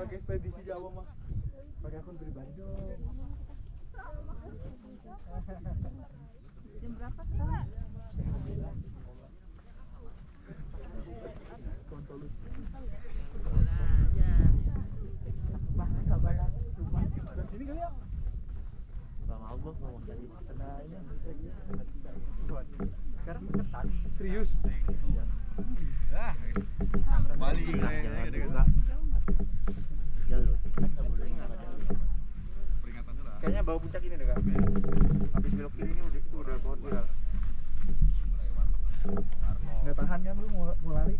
pakai ekspedisi Jawa mah. Pakai akun pribadi dong. Jam berapa sekarang? Kontol. Dan sini kali ya? Bang Allah mau tadi Ada ini. Sekarang ketat. Serius. Ah, Bali buka jalur peringatan dulu lah. kayaknya bau puncak ini deh kak habis belok kiri ini udah bawa viral Nggak tahan kan lu mau lari?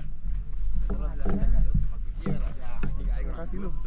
Kasih lu.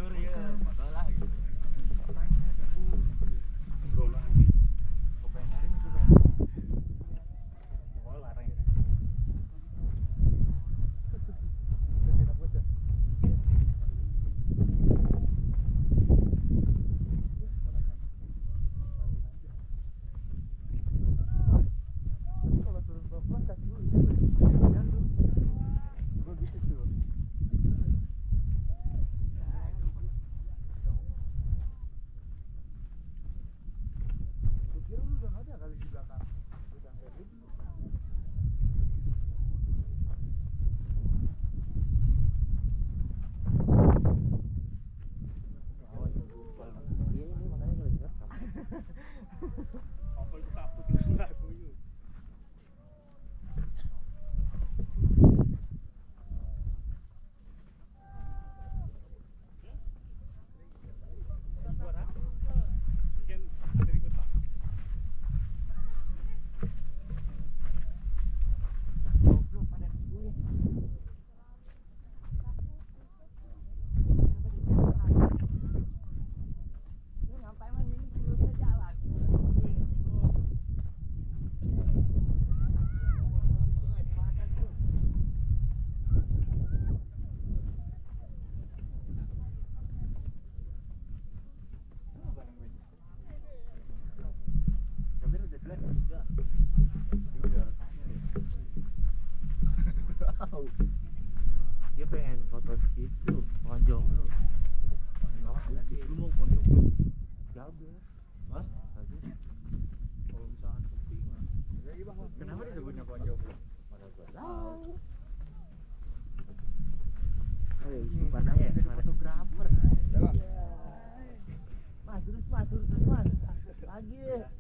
dia pengen foto situ pohon jomblo lu mau pohon jomblo jabel Hah? Kalau misalkan sepi mah. Kenapa disebutnya pohon jomblo? mana gua tahu bukan aja Jadi fotografer. mas terus mas lagi